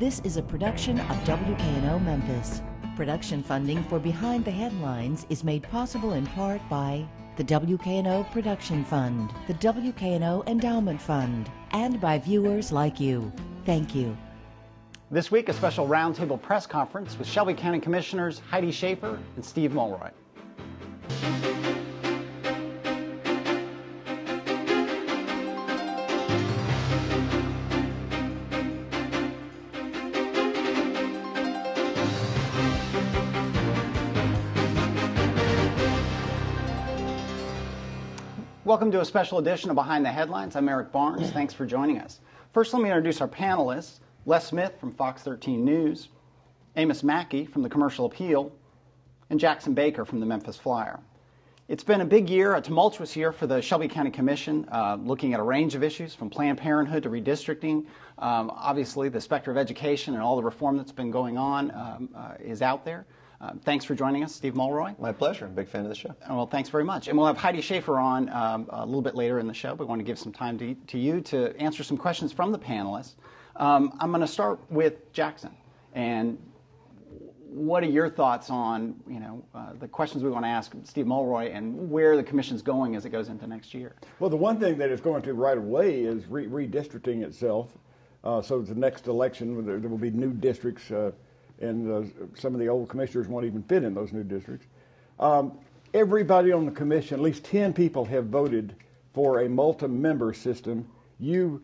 This is a production of WKNO Memphis. Production funding for Behind the Headlines is made possible in part by the WKNO Production Fund, the WKNO Endowment Fund, and by viewers like you. Thank you. This week, a special roundtable press conference with Shelby County Commissioners Heidi Shafer and Steve Mulroy. Welcome to a special edition of Behind the Headlines. I'm Eric Barnes. Thanks for joining us. First, let me introduce our panelists. Les Smith from Fox 13 News, Amos Mackey from the Commercial Appeal, and Jackson Baker from the Memphis Flyer. It's been a big year, a tumultuous year for the Shelby County Commission, looking at a range of issues from Planned Parenthood to redistricting. Obviously, the specter of education and all the reform that's been going on is out there. Thanks for joining us, Steve Mulroy. My pleasure. I'm a big fan of the show. Well, thanks very much. And we'll have Heidi Shafer on a little bit later in the show. We want to give some time to you to answer some questions from the panelists. I'm going to start with Jackson. And what are your thoughts on, the questions we want to ask Steve Mulroy and where the commission's going as it goes into next year? Well, the one thing that it's going to right away is redistricting itself. So the next election, there will be new districts, and some of the old commissioners won't even fit in those new districts. Everybody on the commission, at least 10 people, have voted for a multi-member system. You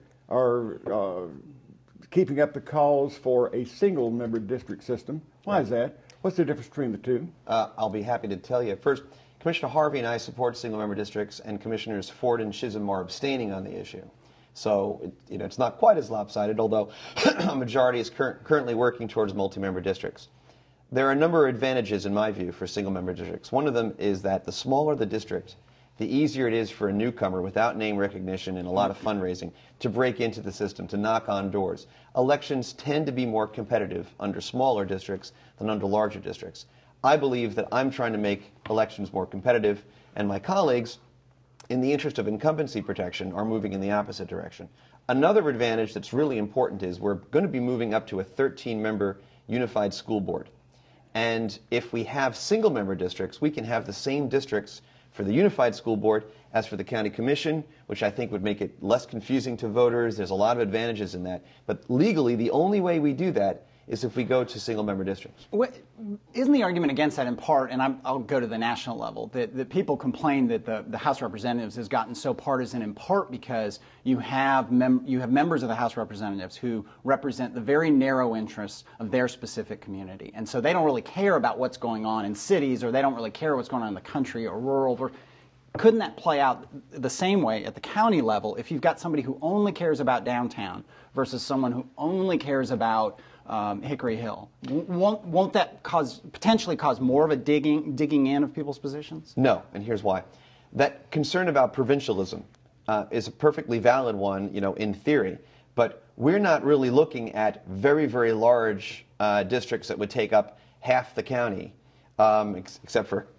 are keeping up the cause for a single-member district system. Why is that? What's the difference between the two? I'll be happy to tell you. First, Commissioner Harvey and I support single-member districts, and Commissioners Ford and Chisholm are abstaining on the issue. So it's not quite as lopsided, although a majority is currently working towards multi-member districts. There are a number of advantages, in my view, for single-member districts. One of them is that the smaller the district, the easier it is for a newcomer without name recognition and a lot of fundraising to break into the system, to knock on doors. Elections tend to be more competitive under smaller districts than under larger districts. I believe that I'm trying to make elections more competitive, and my colleagues, in the interest of incumbency protection, are moving in the opposite direction. Another advantage that's really important is we're going to be moving up to a 13-member unified school board. And if we have single-member districts, we can have the same districts for the unified school board as for the county commission, which I think would make it less confusing to voters. There's a lot of advantages in that. But legally, the only way we do that is if we go to single-member districts. Isn't the argument against that in part, and I'll go to the national level, that people complain that the House of Representatives has gotten so partisan in part because you have members of the House of Representatives who represent the very narrow interests of their specific community. And so they don't really care about what's going on in cities, or they don't really care what's going on in the country or rural. Couldn't that play out the same way at the county level if you've got somebody who only cares about downtown versus someone who only cares about Hickory Hill? Won't that potentially cause more of a digging in of people's positions? No, and here's why. That concern about provincialism is a perfectly valid one, in theory, but we're not really looking at very, very large districts that would take up half the county, except for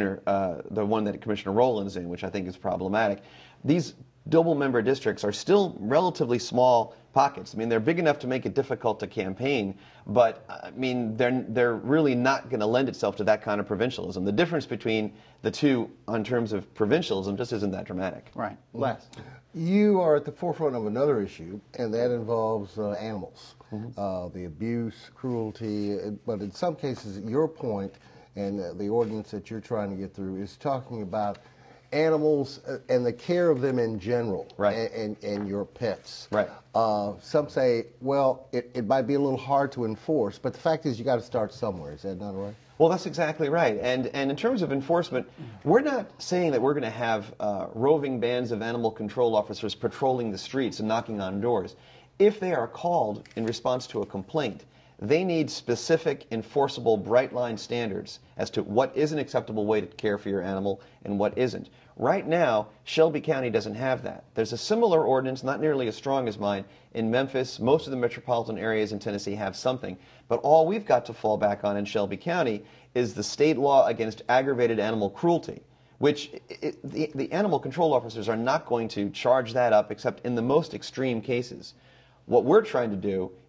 the one that Commissioner Rowland's in, which I think is problematic. These double-member districts are still relatively small pockets. I mean, they're big enough to make it difficult to campaign, but they're really not going to lend itself to that kind of provincialism. The difference between the two in terms of provincialism just isn't that dramatic. Right. Les? You are at the forefront of another issue, and that involves animals, the abuse, cruelty, but in some cases, your point and the ordinance that you're trying to get through is talking about animals and the care of them in general, right, and your pets. Right. Some say, well, it might be a little hard to enforce, but the fact is you got to start somewhere. Is that not right? Well, that's exactly right. And in terms of enforcement, we're not saying that we're going to have roving bands of animal control officers patrolling the streets and knocking on doors. If they are called in response to a complaint, they need specific, enforceable, bright-line standards as to what is an acceptable way to care for your animal and what isn't. Right now, Shelby County doesn't have that. There's a similar ordinance, not nearly as strong as mine, in Memphis. Most of the metropolitan areas in Tennessee have something. But all we've got to fall back on in Shelby County is the state law against aggravated animal cruelty, which the animal control officers are not going to charge that up except in the most extreme cases. What we're trying to do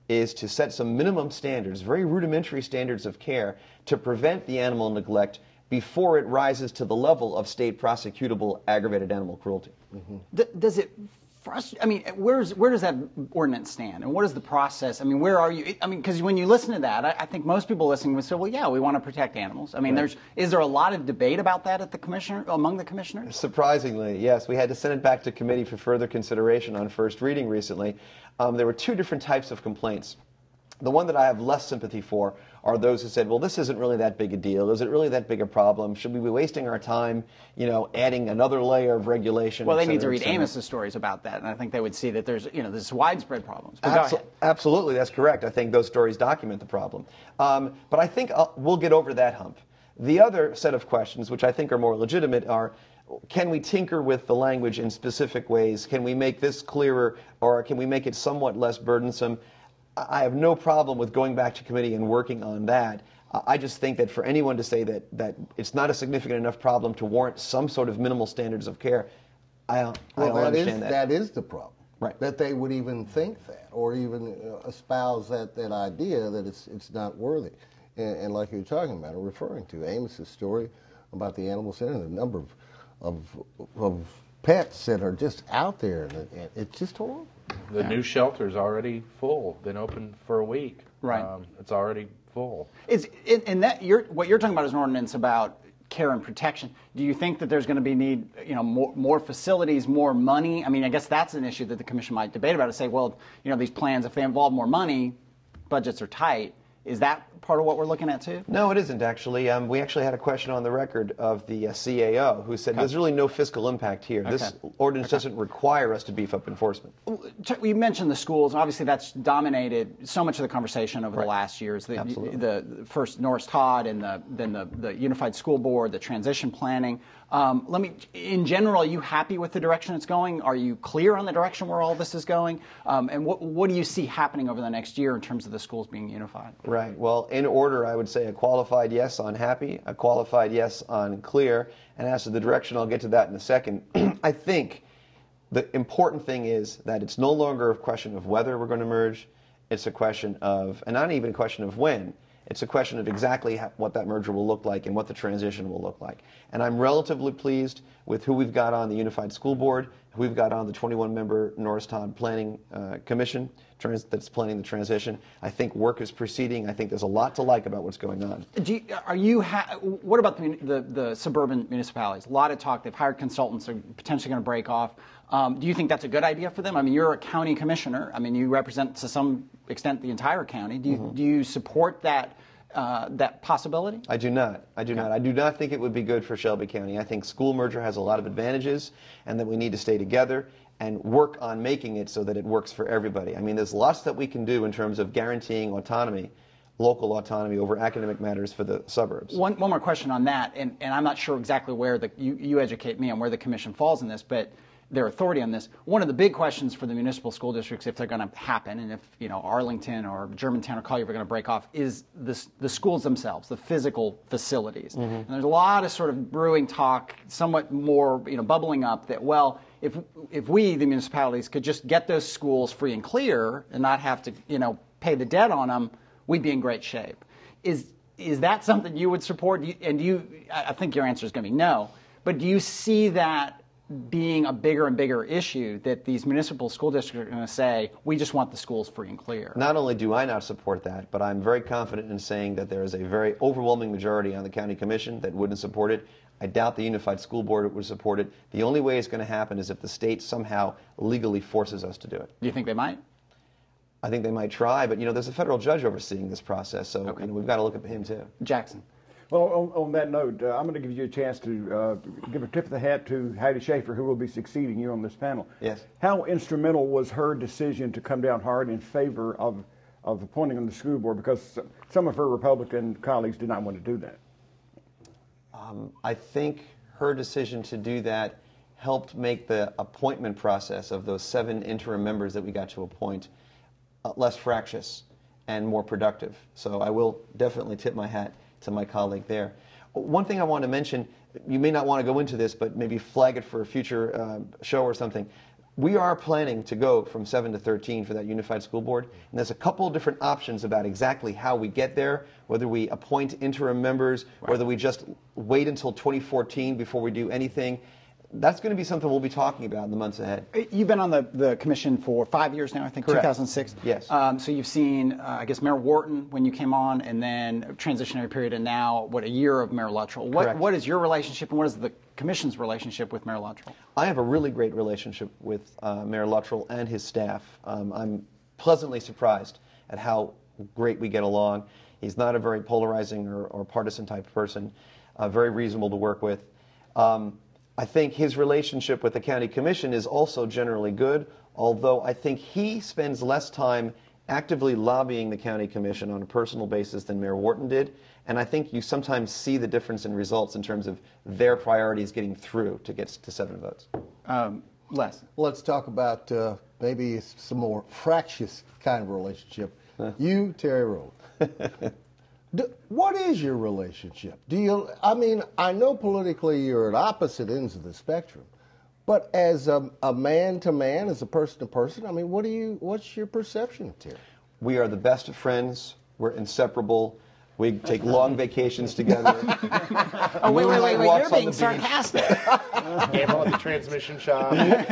is to set some minimum standards, very rudimentary standards of care, to prevent the animal neglect before it rises to the level of state prosecutable aggravated animal cruelty. Does it frustrate? I mean, where does that ordinance stand, and what is the process? I mean, where are you? I mean, because when you listen to that, I think most people listening would say, "Well, yeah, we want to protect animals." I mean, is there a lot of debate about that at among the commissioners? Surprisingly, yes. We had to send it back to committee for further consideration on first reading recently. There were two different types of complaints. The one that I have less sympathy for are those who said, well, this isn't really that big a deal. Is it really that big a problem? Should we be wasting our time, adding another layer of regulation? Well, they need to read Amos's stories about that, and I think they would see that there's, this widespread problems. But go ahead. Absolutely, that's correct. I think those stories document the problem. But I think we'll get over that hump. The other set of questions, which I think are more legitimate, are, can we tinker with the language in specific ways? Can we make this clearer, or can we make it somewhat less burdensome? I have no problem with going back to committee and working on that. I just think that for anyone to say that it's not a significant enough problem to warrant some sort of minimal standards of care, I don't understand that. That is the problem. Right. That they would even think that, or even espouse that idea that it's not worthy. And like you're talking about, or referring to Amos's story about the animal center, the number of pets that are just out there, and it's just horrible. The new shelter's already full. Been open for a week. Right. It's already full. What you're talking about is an ordinance about care and protection. Do you think that there's going to be need, more facilities, more money? I mean, I guess that's an issue that the commission might debate about. To say, well, these plans, if they involve more money, budgets are tight. Is that part of what we're looking at too? No, it isn't actually. We actually had a question on the record of the CAO who said there's really no fiscal impact here. This ordinance doesn't require us to beef up enforcement. You mentioned the schools, and obviously that's dominated so much of the conversation over the last years. The first Norris Todd, and then the Unified School Board, the transition planning. In general, are you happy with the direction it's going? Are you clear on the direction where all this is going? And what do you see happening over the next year in terms of the schools being unified? Right. Well, in order, I would say a qualified yes on happy, a qualified yes on clear, and as to the direction, I'll get to that in a second. I think the important thing is that it's no longer a question of whether we're going to merge. It's a question of, and not even a question of when. It's a question of exactly what that merger will look like and what the transition will look like. And I'm relatively pleased with who we've got on the Unified School Board, who we've got on the 21-member Norris Todd Planning Commission that's planning the transition. I think work is proceeding. I think there's a lot to like about what's going on. What about the suburban municipalities? A lot of talk. They've hired consultants. Are potentially going to break off. Do you think that's a good idea for them? I mean, you're a county commissioner. I mean, you represent to some extent the entire county. Do you support that possibility? I do not. I do not think it would be good for Shelby County. I think school merger has a lot of advantages, and that we need to stay together and work on making it so that it works for everybody. I mean, there's lots that we can do in terms of guaranteeing autonomy, local autonomy over academic matters for the suburbs. One more question on that, and I'm not sure exactly where you educate me on where the commission falls in this, but their authority on this. One of the big questions for the municipal school districts, if they're going to happen, and if Arlington or Germantown or Collier are going to break off, is the schools themselves, the physical facilities. And there's a lot of sort of brewing talk, somewhat more bubbling up that, well, if we, the municipalities, could just get those schools free and clear and not have to pay the debt on them, we'd be in great shape. Is that something you would support? I think your answer is going to be no. But do you see that being a bigger and bigger issue, that these municipal school districts are going to say, we just want the schools free and clear? Not only do I not support that, but I'm very confident in saying that there is a very overwhelming majority on the county commission that wouldn't support it. I doubt the Unified School Board would support it. The only way it's going to happen is if the state somehow legally forces us to do it. Do you think they might? I think they might try, but there's a federal judge overseeing this process, so we've got to look at him too. Jackson. Well, on that note, I'm going to give you a chance to give a tip of the hat to Heidi Shafer, who will be succeeding you on this panel. Yes. How instrumental was her decision to come down hard in favor of appointing on the school board? Because some of her Republican colleagues did not want to do that. I think her decision to do that helped make the appointment process of those 7 interim members that we got to appoint less fractious and more productive. So I will definitely tip my hat to my colleague there. One thing I want to mention, you may not want to go into this, but maybe flag it for a future show or something. We are planning to go from 7 to 13 for that unified school board, and there's a couple of different options about exactly how we get there, whether we appoint interim members, whether we just wait until 2014 before we do anything. That's going to be something we'll be talking about in the months ahead. You've been on the commission for 5 years now, I think. Correct. 2006. Yes. So you've seen, I guess, Mayor Wharton when you came on, and then a transitionary period, and now, a year of Mayor Luttrell. What is your relationship, and what is the commission's relationship with Mayor Luttrell? I have a really great relationship with Mayor Luttrell and his staff. I'm pleasantly surprised at how great we get along. He's not a very polarizing or partisan type person, very reasonable to work with. I think his relationship with the county commission is also generally good, although I think he spends less time actively lobbying the county commission on a personal basis than Mayor Wharton did, and I think you sometimes see the difference in results in terms of their priorities getting through to get to 7 votes. Les. Let's talk about maybe some more fractious kind of relationship. You, Terry Rowland. What is your relationship? I mean, I know politically you're at opposite ends of the spectrum, but as a man to man, as a person to person, I mean, what's your perception of Terry? We are the best of friends. We're inseparable. We take long vacations together. Oh, wait, you're being sarcastic. Came on the transmission shop.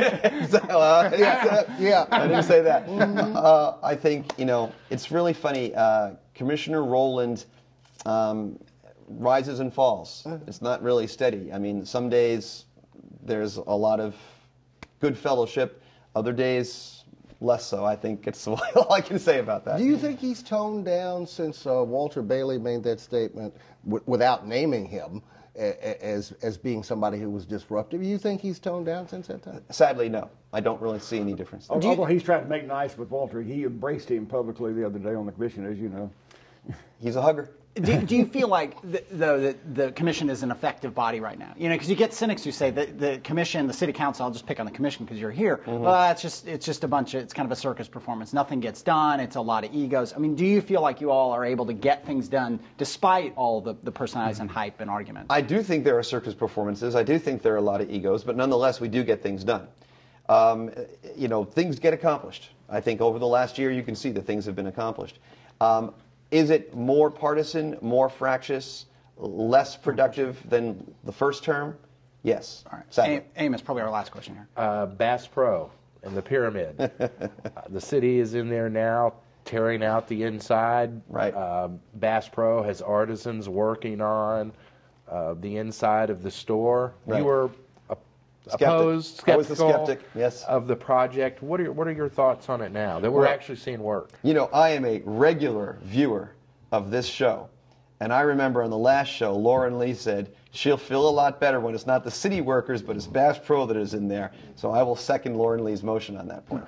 Yeah, I didn't say that. I think, it's really funny. Commissioner Rowland rises and falls. It's not really steady. I mean, some days there's a lot of good fellowship. Other days, less so. I think it's all I can say about that. Do you think he's toned down since Walter Bailey made that statement without naming him as being somebody who was disruptive? Do you think he's toned down since that time? Sadly, no. I don't really see any difference. Although he's trying to make nice with Walter, he embraced him publicly the other day on the commission, as you know. He's a hugger. Do you feel like the commission is an effective body right now? Because you get cynics who say that the commission, the city council, I'll just pick on the commission because you're here. Well, it's just it's kind of a circus performance. Nothing gets done. It's a lot of egos. I mean, do you feel like you all are able to get things done despite all the personalities and hype and arguments? I do think there are circus performances. I do think there are a lot of egos, but nonetheless, we do get things done. Things get accomplished. I think over the last year, you can see that things have been accomplished. Is it more partisan, more fractious, less productive than the first term? Yes. All right. Amos, probably our last question here. Bass Pro and the pyramid. The city is in there now, tearing out the inside. Right. Bass Pro has artisans working on the inside of the store. Right. You were skeptical. I was the skeptic, yes. Of the project. What are your thoughts on it now that we're actually seeing work? I am a regular viewer of this show, and I remember on the last show, Lauren Lee said she'll feel a lot better when it's not the city workers, but it's Bass Pro that is in there. So I will second Lauren Lee's motion on that point.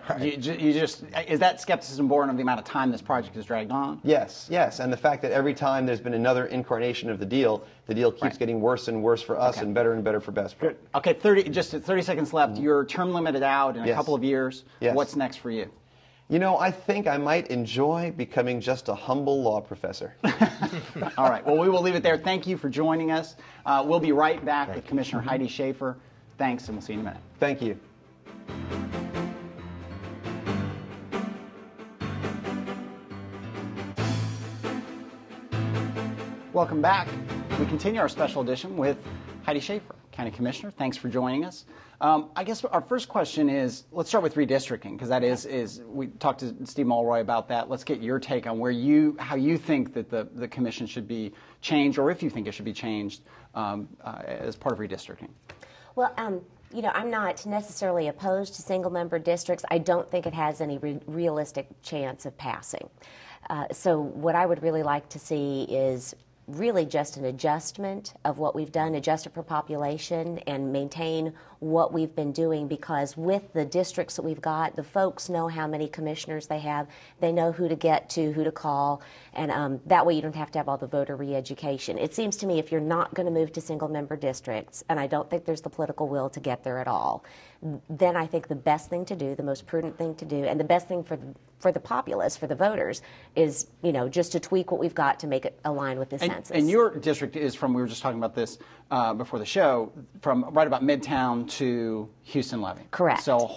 Is that skepticism born of the amount of time this project has dragged on? Yes, and the fact that every time there's been another incarnation of the deal keeps getting worse and worse for us and better for Bass Pro. Okay, 30 seconds left. You're term limited out in a couple of years. Yes. What's next for you? I think I might enjoy becoming just a humble law professor. All right. Well, we will leave it there. Thank you for joining us. We'll be right back with Commissioner Heidi Shafer. Thanks, and we'll see you in a minute. Thank you. Welcome back. We continue our special edition with Heidi Shafer, County Commissioner. Thanks for joining us. I guess our first question is, let's start with redistricting, because that is we talked to Steve Mulroy about that. Let's get your take on how you think that the commission should be changed, or if you think it should be changed as part of redistricting. Well, I'm not necessarily opposed to single-member districts. I don't think it has any realistic chance of passing. So what I would really like to see is really just an adjustment of what we've done, adjust it for population, and maintain what we've been doing, because with the districts that we've got, the folks know how many commissioners they have, they know who to get to, who to call, and that way you don't have to have all the voter re-education. It seems to me if you're not going to move to single-member districts, and I don't think there's the political will to get there at all, then I think the best thing to do, the most prudent thing to do, and the best thing for the populace, for the voters, is just to tweak what we've got to make it align with the census. And your district is from, we were just talking about this before the show, from right about Midtown to Houston Levy. Correct. So a whole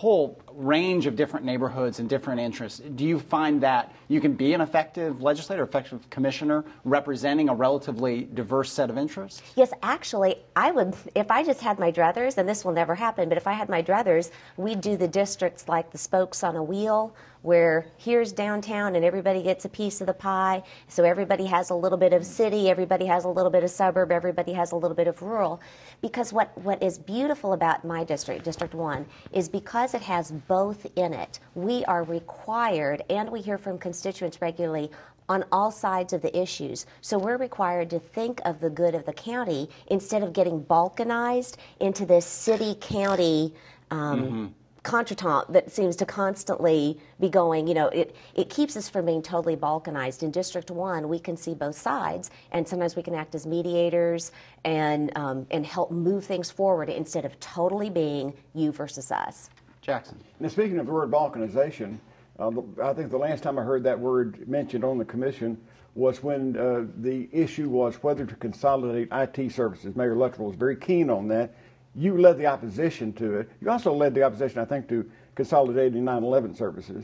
range of different neighborhoods and different interests. Do you find that you can be an effective legislator, effective commissioner, representing a relatively diverse set of interests? Yes, actually, I would, if I just had my druthers, and this will never happen, but if I had my druthers, we'd do the districts like the spokes on a wheel, where here's downtown and everybody gets a piece of the pie. So everybody has a little bit of city, everybody has a little bit of suburb, everybody has a little bit of rural. Because what is beautiful about my district, District 1, is because it has both in it, we are required, and we hear from constituents regularly, on all sides of the issues. So we're required to think of the good of the county instead of getting balkanized into this city-county contretemps that seems to constantly be going. You know, it keeps us from being totally balkanized. In District 1, we can see both sides, and sometimes we can act as mediators and help move things forward instead of totally being you versus us. Jackson. Now, speaking of the word balkanization, I think the last time I heard that word mentioned on the commission was when the issue was whether to consolidate IT services. Mayor Luttrell was very keen on that. You led the opposition to it. You also led the opposition, I think, to consolidating 9/11 services.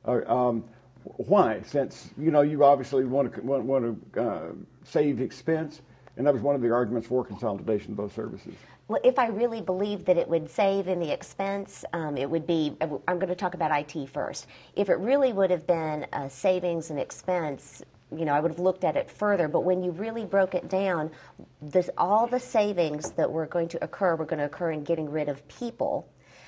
Why? Since you obviously want to save expense, and that was one of the arguments for consolidation of those services. Well, if I really believed that it would save in the expense, it would be, I'm going to talk about IT first. If it really would have been a savings and expense, I would have looked at it further. But when you really broke it down, all the savings that were going to occur in getting rid of people.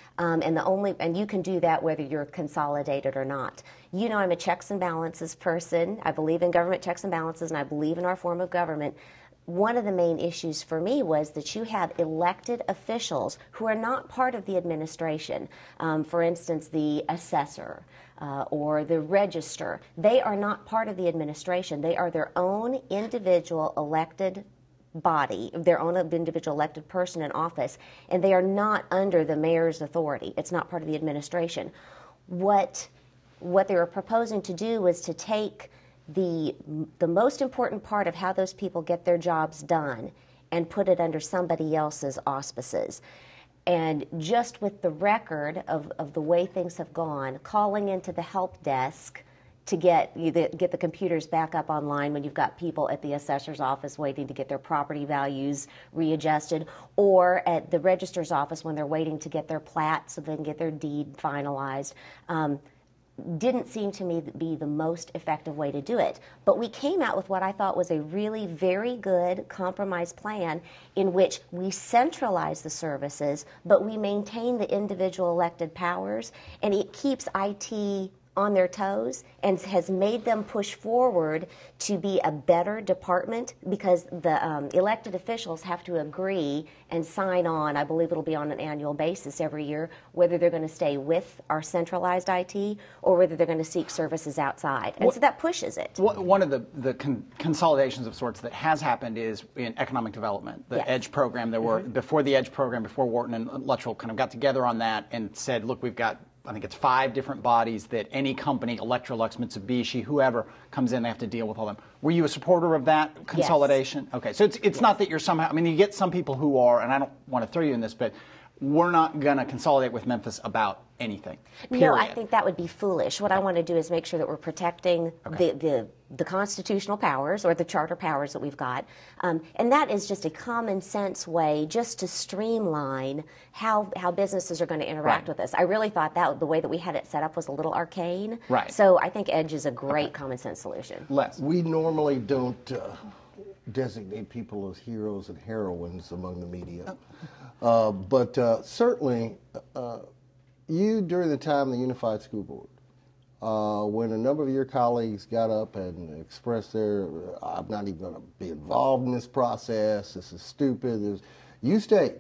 And you can do that whether you're consolidated or not. I'm a checks and balances person. I believe in government checks and balances, and I believe in our form of government. One of the main issues for me was that you have elected officials who are not part of the administration. For instance, the assessor or the register. They are not part of the administration. They are their own individual elected body, their own individual elected person in office, and they are not under the mayor's authority. It's not part of the administration. What they were proposing to do was to take the most important part of how those people get their jobs done and put it under somebody else's auspices. And just with the record of the way things have gone, calling into the help desk to get the computers back up online when you've got people at the assessor's office waiting to get their property values readjusted, or at the register's office when they're waiting to get their plat so they can get their deed finalized, didn't seem to me to be the most effective way to do it. But we came out with what I thought was a really very good compromise plan in which we centralize the services, but we maintain the individual elected powers, and it keeps IT on their toes and has made them push forward to be a better department, because the elected officials have to agree and sign on. I believe it'll be on an annual basis every year, whether they're going to stay with our centralized IT or whether they're going to seek services outside. And so that pushes it. One of the consolidations of sorts that has happened is in economic development. The EDGE program, there were, before the EDGE program, before Wharton and Luttrell kind of got together on that and said, look, we've got, I think it's 5 different bodies that any company, Electrolux, Mitsubishi, whoever comes in, they have to deal with all them. Were you a supporter of that consolidation? Yes. Okay, so it's not that you're somehow, I mean, you get some people who are, and I don't want to throw you in this, but we're not going to consolidate with Memphis about anything, period. No, I think that would be foolish. What I want to do is make sure that we're protecting the constitutional powers or the charter powers that we've got. And that is just a common sense way just to streamline how businesses are going to interact with us. I really thought that the way that we had it set up was a little arcane. Right. So I think EDGE is a great common sense solution. Les. We normally don't designate people as heroes and heroines among the media. But certainly, you, during the time of the Unified School Board, when a number of your colleagues got up and expressed I'm not even going to be involved in this process, this is stupid, you stayed.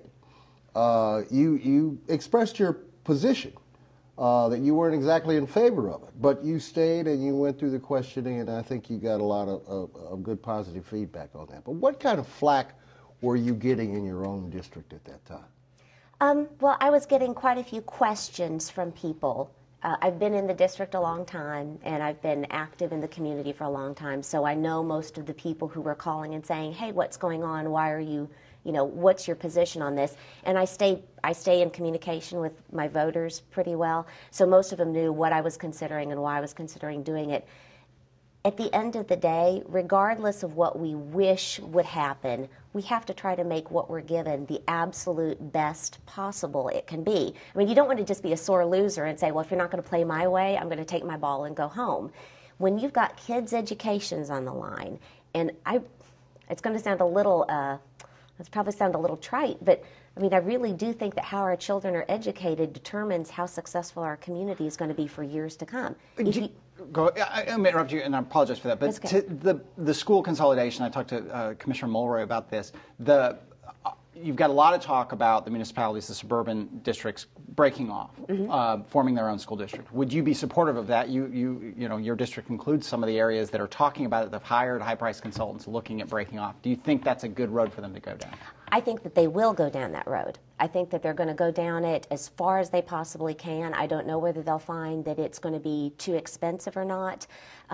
You expressed your position, that you weren't exactly in favor of it, but you stayed and you went through the questioning, and I think you got a lot of good positive feedback on that. But what kind of flack were you getting in your own district at that time? Well, I was getting quite a few questions from people I've been in the district a long time, and I've been active in the community for a long time, so I know most of the people who were calling and saying, hey, what's going on? Why are you, what's your position on this? And I stay in communication with my voters pretty well, so most of them knew what I was considering and why I was considering doing it. At the end of the day, regardless of what we wish would happen, we have to try to make what we're given the absolute best possible it can be. I mean, you don't want to just be a sore loser and say, well, if you're not going to play my way, I'm going to take my ball and go home. When you've got kids' educations on the line, and it's going to sound a little, it's probably sound a little trite, but I mean, I really do think that how our children are educated determines how successful our community is going to be for years to come. I'm going to interrupt you, and I apologize for that. But okay. to the school consolidation, I talked to Commissioner Mulroy about this. You've got a lot of talk about the municipalities, the suburban districts breaking off, forming their own school district. Would you be supportive of that? Your district includes some of the areas that are talking about it. They've hired high-priced consultants looking at breaking off. Do you think that's a good road for them to go down? I think that they will go down that road. I think that they're going to go down it as far as they possibly can. I don't know whether they'll find that it's going to be too expensive or not.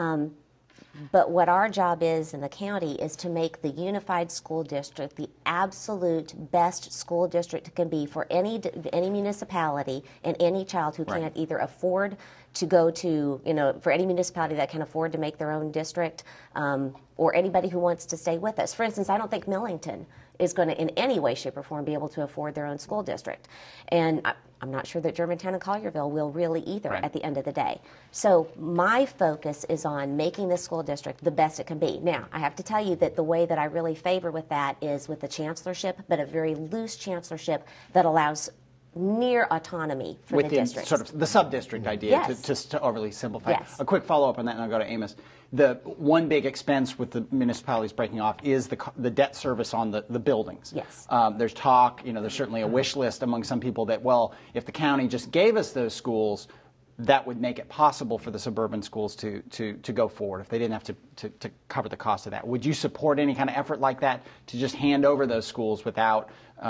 But what our job is in the county is to make the unified school district the absolute best school district it can be for any municipality and any child who can't either afford to go to, for any municipality that can afford to make their own district, or anybody who wants to stay with us. For instance, I don't think Millington is going to in any way, shape, or form be able to afford their own school district. And I'm not sure that Germantown and Collierville will really either at the end of the day. So my focus is on making this school district the best it can be. Now, I have to tell you that the way that I really favor with that is with the chancellorship, but a very loose chancellorship that allows near autonomy for the district. Sort of the sub-district idea, to overly simplify. Yes. A quick follow-up on that, and I'll go to Amos. The one big expense with the municipalities breaking off is the debt service on the buildings. Yes. There's talk, there's certainly a wish list among some people that, well, if the county just gave us those schools, that would make it possible for the suburban schools to go forward if they didn't have to cover the cost of that. Would you support any kind of effort like that to just hand over those schools without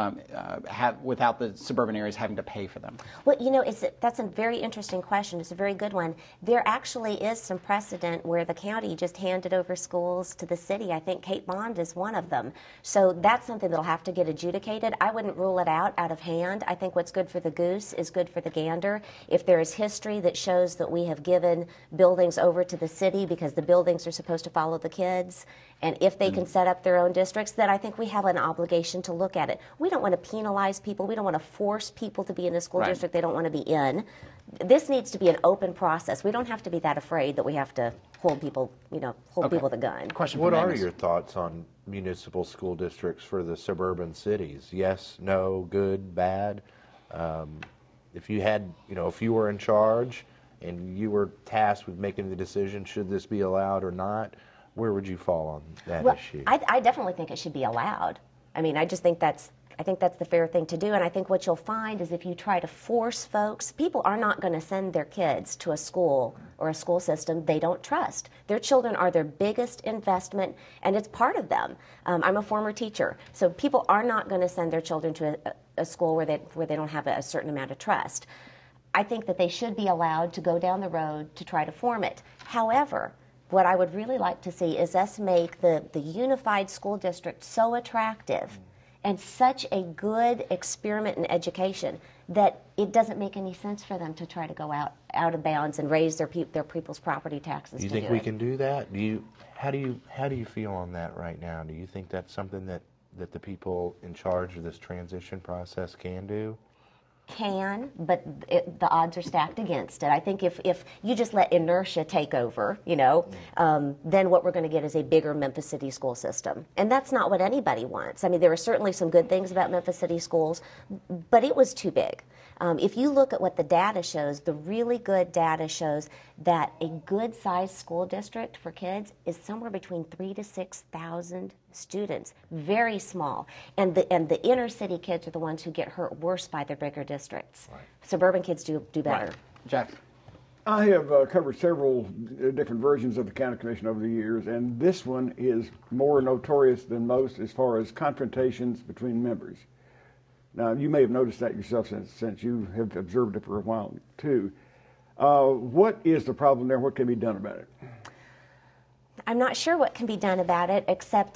the suburban areas having to pay for them? Well, that's a very interesting question. It's a very good one. There actually is some precedent where the county just handed over schools to the city. I think Cape Bond is one of them. So that's something that'll have to get adjudicated. I wouldn't rule it out of hand. I think what's good for the goose is good for the gander. If there is history that shows that we have given buildings over to the city because the buildings are supposed to follow the kids, and if they can set up their own districts, then I think we have an obligation to look at it. We don't want to penalize people. We don't want to force people to be in a school district they don't want to be in. This needs to be an open process. We don't have to be that afraid that we have to hold people, people with a gun. What are your thoughts on municipal school districts for the suburban cities? Yes, no, good, bad? If you had, if you were in charge and you were tasked with making the decision, should this be allowed or not, where would you fall on that issue? I definitely think it should be allowed. I mean, I think that's the fair thing to do. And I think what you'll find is if you try to force folks, people are not going to send their kids to a school or a school system they don't trust. Their children are their biggest investment, and it's part of them. I'm a former teacher, so people are not going to send their children to a school where they don't have a certain amount of trust. I think that they should be allowed to go down the road to try to form it. However, what I would really like to see is us make the unified school district so attractive and such a good experiment in education that it doesn't make any sense for them to try to go out of bounds and raise their people's property taxes. Do you think we can do that? How do you feel on that right now? Do you think that's something that the people in charge of this transition process can do? Can, but the odds are stacked against it. I think if you just let inertia take over, then what we're going to get is a bigger Memphis City school system. And that's not what anybody wants. I mean, there are certainly some good things about Memphis City schools, but it was too big. If you look at what the data shows, the really good data shows that a good-sized school district for kids is somewhere between 3,000 to 6,000 students, very small. And the inner city kids are the ones who get hurt worse by their bigger districts. Right. Suburban kids do better. Right. Jack? I have covered several different versions of the county commission over the years, and this one is more notorious than most as far as confrontations between members. Now, you may have noticed that yourself since you have observed it for a while, too. What is the problem there? What can be done about it? I'm not sure what can be done about it, except,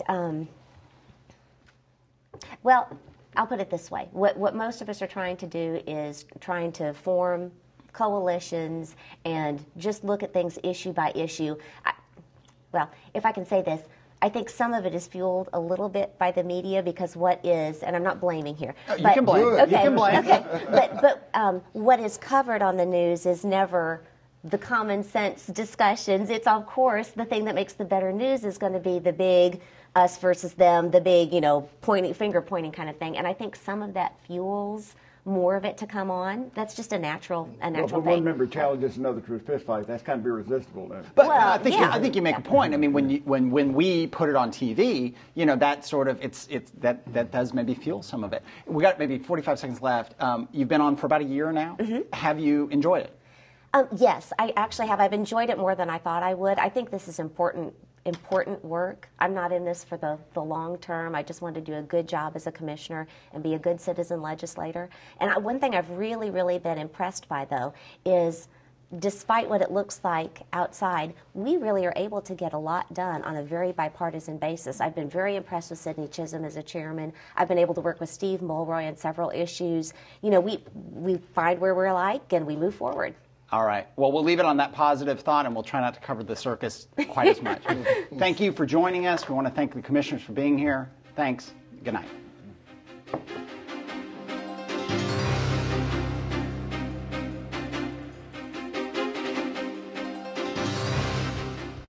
well, I'll put it this way. What most of us are trying to do is trying to form coalitions and just look at things issue by issue. Well, if I can say this, I think some of it is fueled a little bit by the media because what is, and I'm not blaming here. You can blame. Okay, You can blame. Okay, but what is covered on the news is never the common sense discussions. It's, of course, the thing that makes the better news is going to be the big us versus them, the big, finger pointing kind of thing. And I think some of that fuels more of it to come on. That's just a natural Well, thing. one member challenges another to a fist fight. That's kind of irresistible then. But Well, I think you make a point. I mean, when we put it on TV, that sort of that does maybe fuel some of it. We got maybe 45 seconds left. You've been on for about a year now. Mm-hmm. Have you enjoyed it? Yes, I actually have. I've enjoyed it more than I thought I would. I think this is important work. I'm not in this for the long term. I just want to do a good job as a commissioner and be a good citizen legislator. And one thing I've really, really been impressed by, though, is despite what it looks like outside, we really are able to get a lot done on a very bipartisan basis. I've been very impressed with Sidney Chisholm as a chairman. I've been able to work with Steve Mulroy on several issues. We find where we're alike and we move forward. All right. Well, we'll leave it on that positive thought, and we'll try not to cover the circus quite as much. Thank you for joining us. We want to thank the commissioners for being here. Thanks. Good night.